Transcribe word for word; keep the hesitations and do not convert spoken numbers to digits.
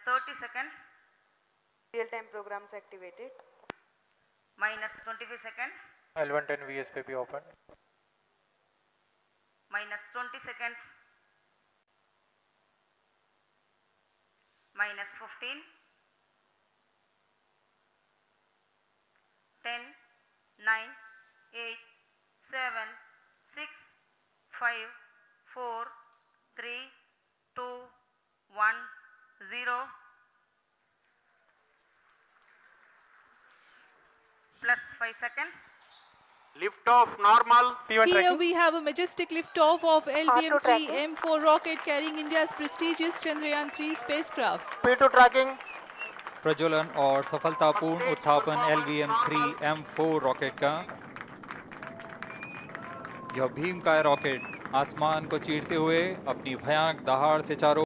thirty seconds. Real-time programs activated. Minus twenty-five seconds. L one ten V S P P open. Minus twenty seconds. Minus fifteen. ten, nine, eight, seven, six, five, four, three, two, one, zero. Plus five seconds. Lift off normal. P one Here tracking. we have a majestic liftoff of L V M R two three tracking. M four rocket carrying India's prestigious Chandryaan three spacecraft. P two tracking. प्रज्वलन और सफलतापूर्ण उत्थापन L V M three M four rocket का। यह भीमकाय rocket आसमान को चीरते हुए अपनी भयानक दहाड़ से चारों